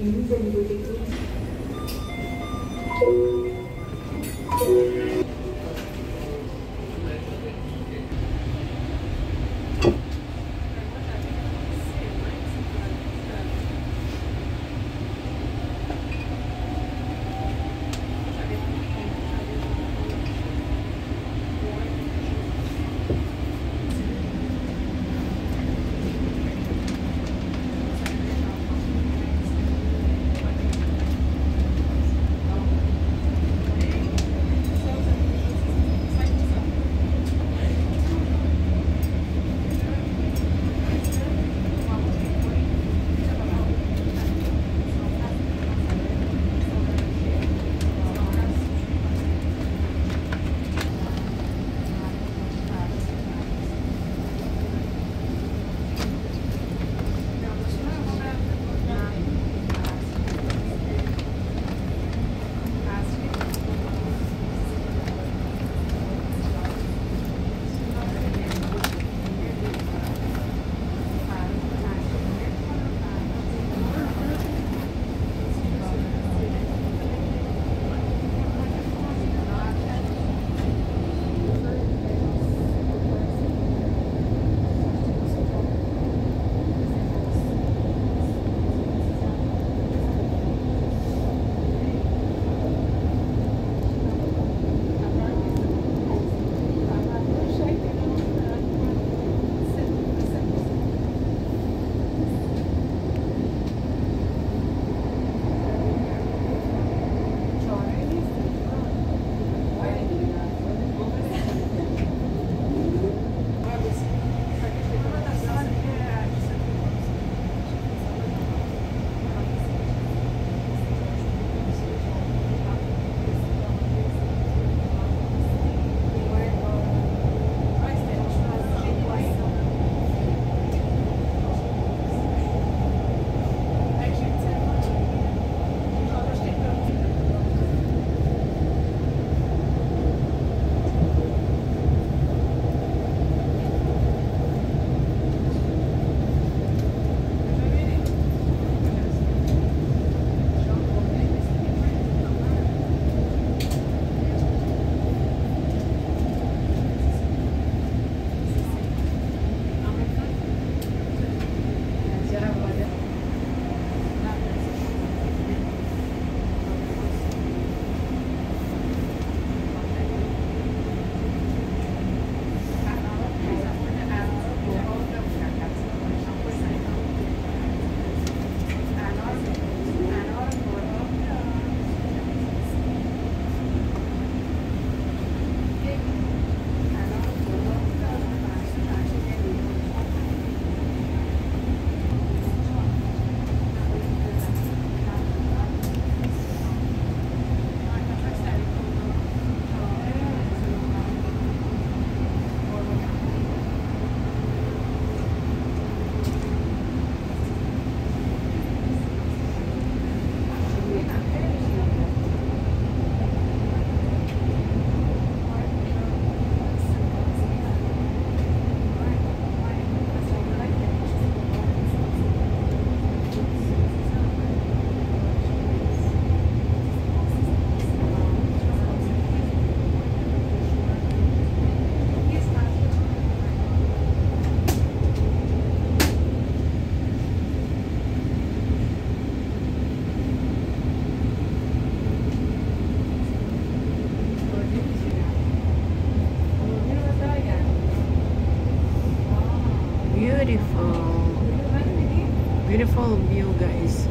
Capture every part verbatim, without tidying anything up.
Beautiful view, guys.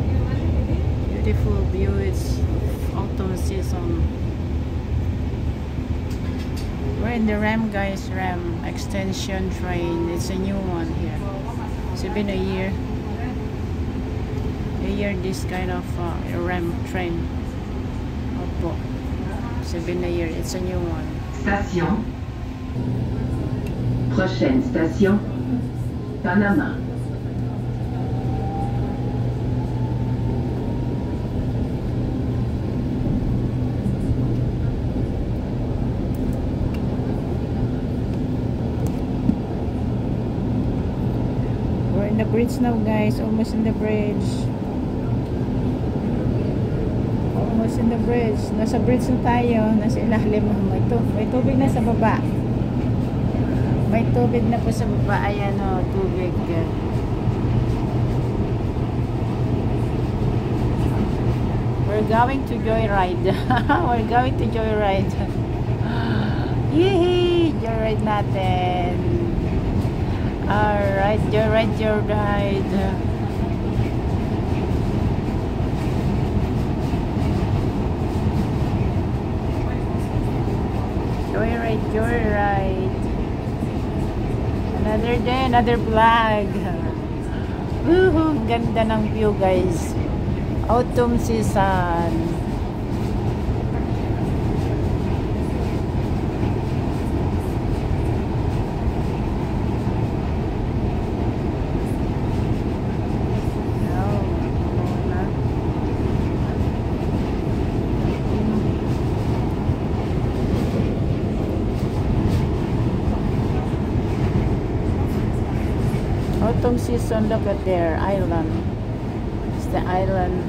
Beautiful view. It's autumn season. We're in the Ram, guys. Ram extension train. It's a new one here. It's been a year. A year this kind of uh, Ram train. Opo. It's been a year. It's a new one. Station. Prochaine station. Panama. We're in the bridge now, guys. Almost in the bridge. crossing the bridge. Nasa bridge na tayo. Nasa ilalim. May, tu may tubig na sa baba. May tubig na po sa baba. Ayan o, tubig. We're going to joyride. We're going to joyride. Yee! Joyride natin. Alright, joyride, joyride. Joyride, joyride. Another day, another vlog. Woohoo! Ganda ng view, guys. Autumn season. Autumn season, look at their island. It's the island.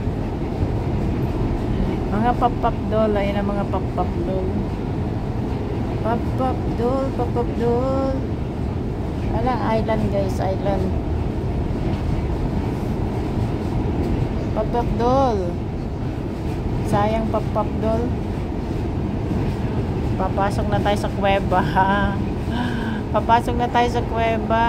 Mga pop-pop doll, ayun ang mga pop-pop doll. Pop-pop doll, pop-pop doll. Wala, island guys, island. Pop-pop doll. Sayang pop-pop doll. Papasok na tayo sa kuweba. Papasok na tayo sa kuweba.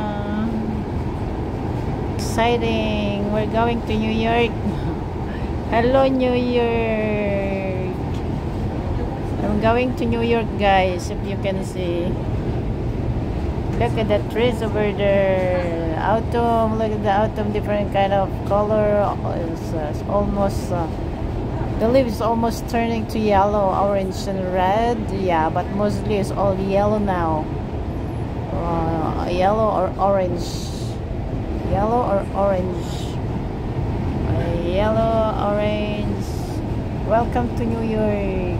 Exciting. We're going to New York. Hello, New York. I'm going to New York, guys, if you can see. Look at the trees over there. Autumn, look at the autumn, different kind of color. It's, uh, it's almost, uh, the leaves almost turning to yellow, orange, and red. Yeah, but mostly it's all yellow now. Uh, yellow or orange. Yellow or orange. Uh, yellow, orange. Welcome to New York.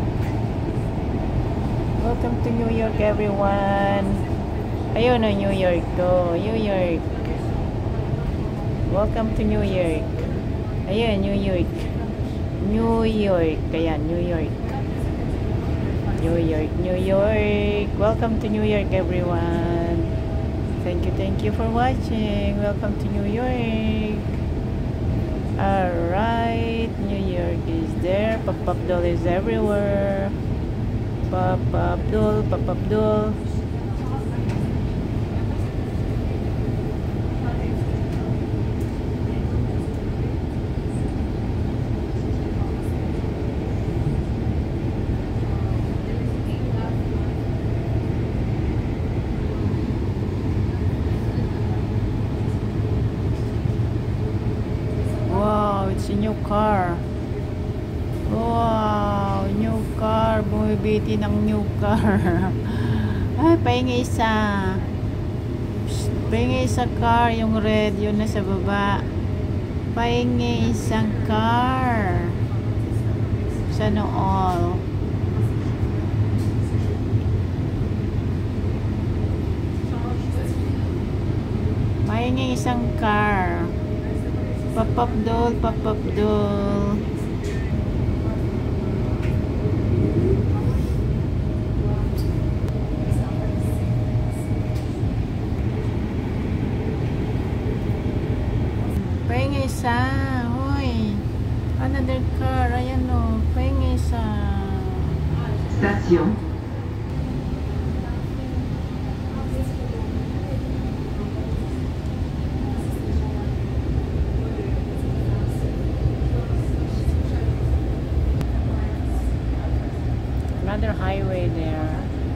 Welcome to New York, everyone. Ayun na, New York. Go, New York. Welcome to New York. Ayun, New York. New York. Ayan, New York. New York, New York. Welcome to New York, everyone. Thank you, thank you for watching. Welcome to New York. Alright, New York is there. Pop-up doll is everywhere. Pop-up doll, pop-up doll. It's a new car. Wow, new car. Bumibiti ng new car. Ay, pahingi isa. Pahingi isa car. Yung red, yun na sa baba. Pahingi isang car. Sana all. Pahingi isang car. Pop-up doll, pop-up doll. Pahingi isa. Hoy. Another car. Ayan o. Pahingi isa. Station. Another highway there.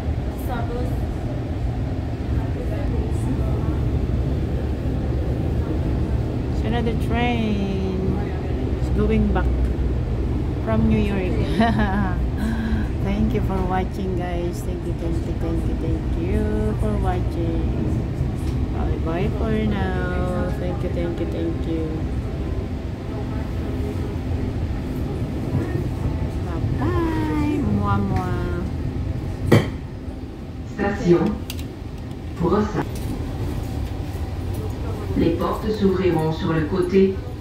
It's another train. It's going back from New York. Thank you for watching, guys. Thank you, thank you, thank you, thank you for watching. Bye bye for now. Thank you, thank you, thank you. Moi. Station. Brossard. Les portes s'ouvriront sur le côté